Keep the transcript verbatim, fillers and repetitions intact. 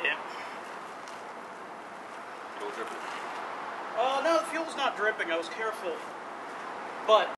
Yeah. Fuel dripping? Uh, no, the fuel's not dripping. I was careful. But